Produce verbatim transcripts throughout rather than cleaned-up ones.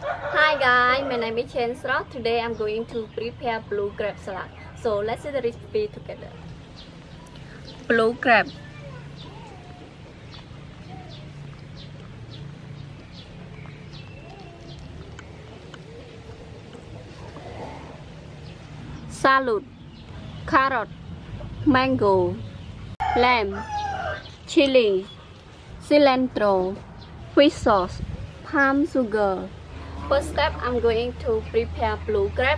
Hi guys, my name is Chensra. Today I'm going to prepare blue crab salad. So let's see the recipe together. Blue crab, salad, carrot, mango, lamb, chili, cilantro, fish sauce, palm sugar. First step, I'm going to prepare blue crab.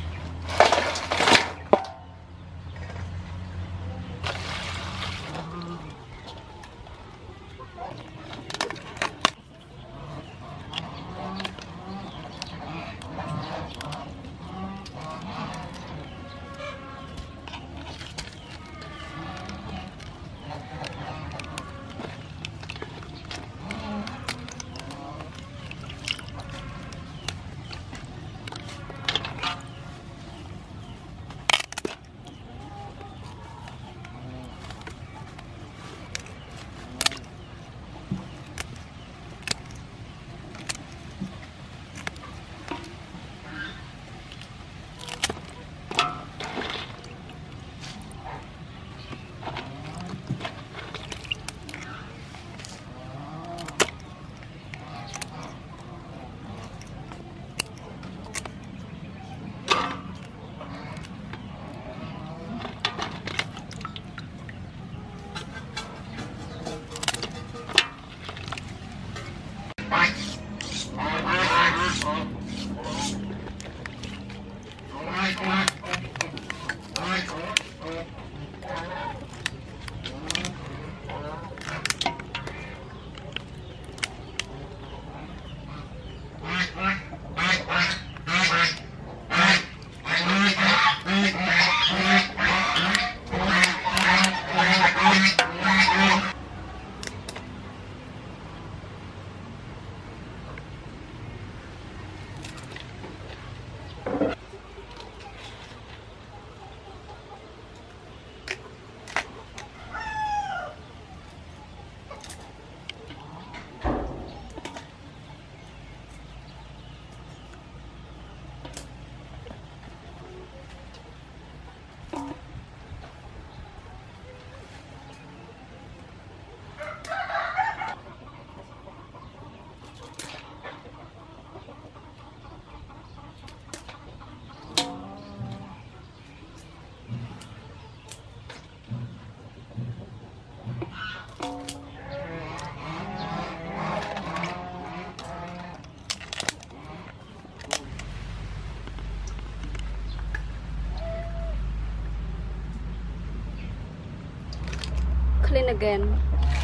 Clean again.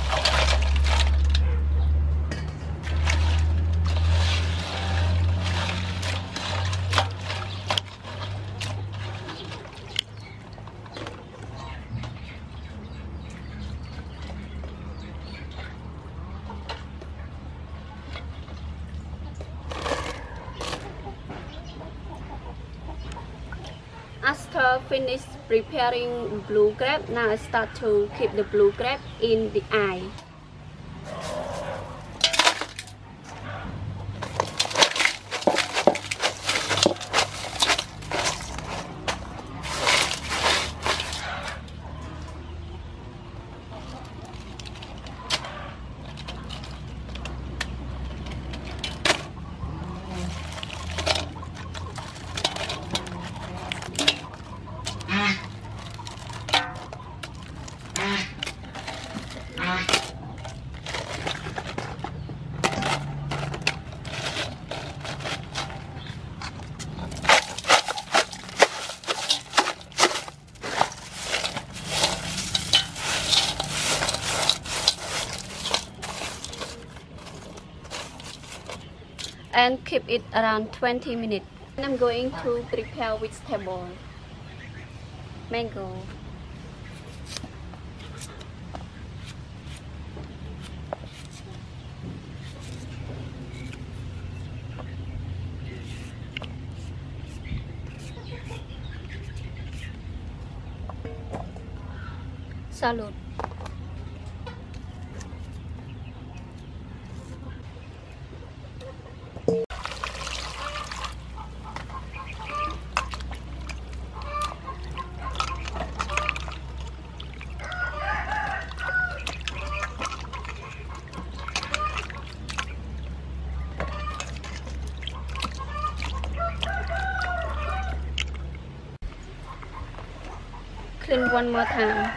After finish preparing blue crab, now I start to keep the blue crab in the eye. And keep it around twenty minutes. And I'm going to prepare vegetable. Mango, salad, clean one more time.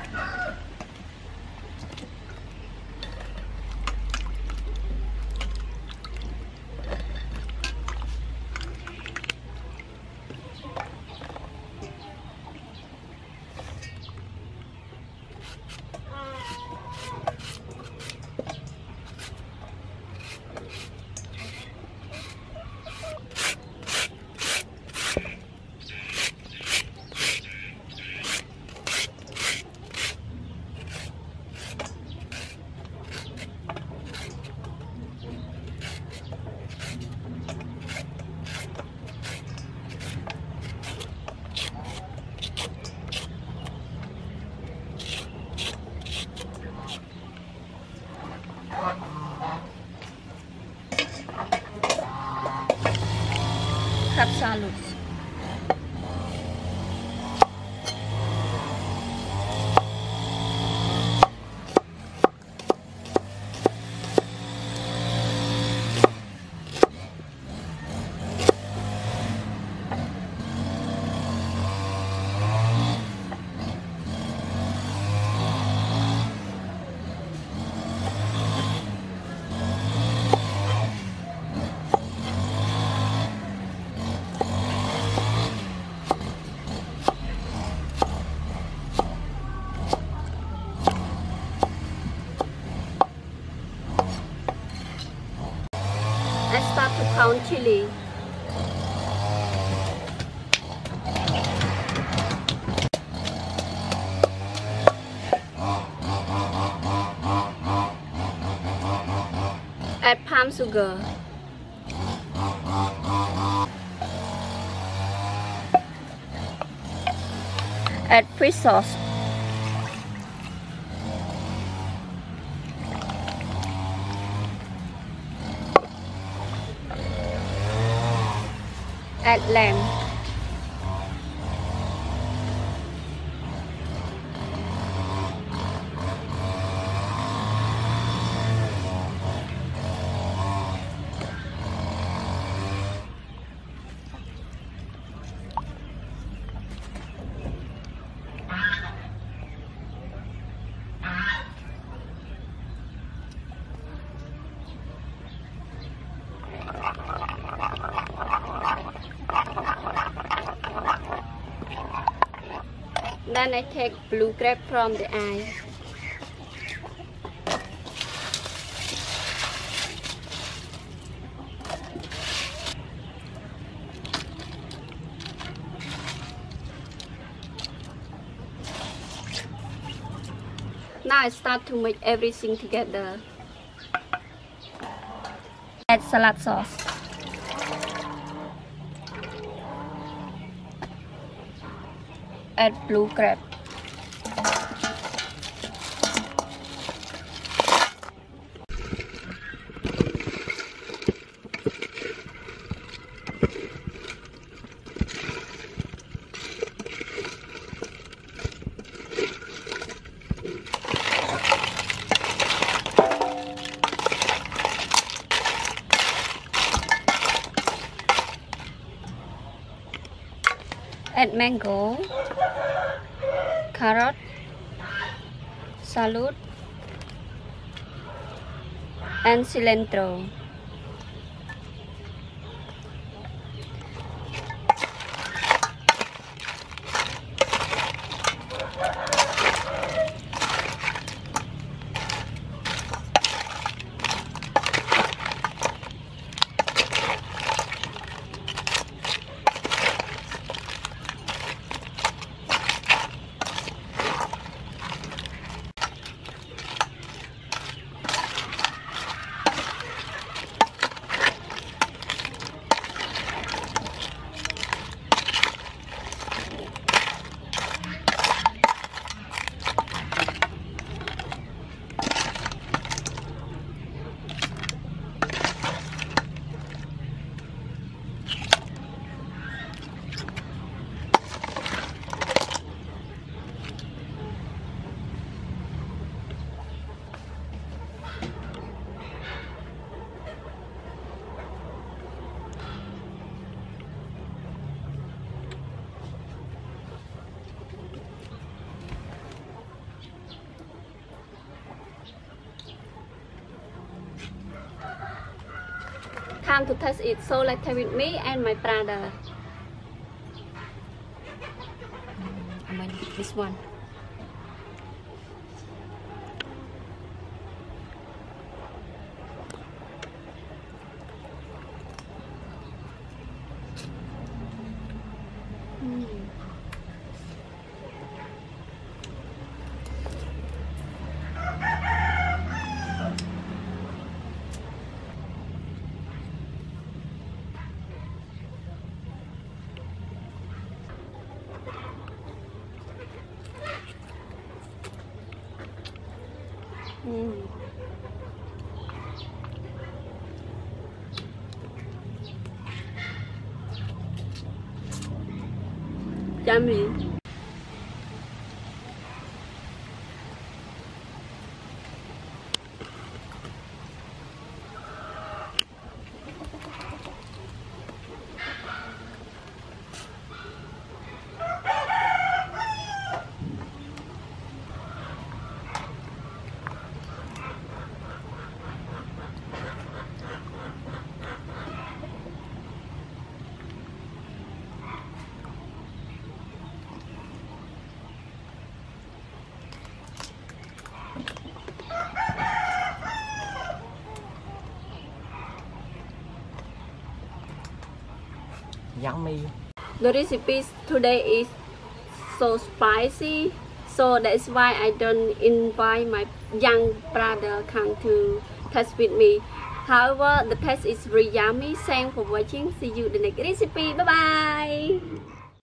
Crab salad. I start to pound chili. Add palm sugar. Add fish sauce. Add lamb. Then I take blue crab from the eye. Now I start to mix everything together. Add salad sauce. Add blue crab. Add mango, carrot, salad, and cilantro. come to test it. So let's try with me and my brother. I mean this one. Mm. Mm. Yummy. Yummy. The recipe today is so spicy, so that's why I don't invite my young brother come to test with me. However, the taste is really yummy. Thanks for watching. See you in the next recipe. Bye bye.